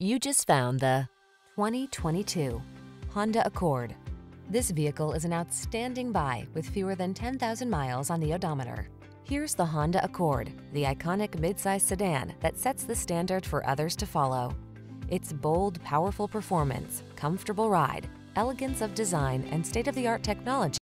You just found the 2022 Honda Accord. This vehicle is an outstanding buy with fewer than 10,000 miles on the odometer. Here's the Honda Accord, the iconic midsize sedan that sets the standard for others to follow. Its bold, powerful performance, comfortable ride, elegance of design, and state-of-the-art technology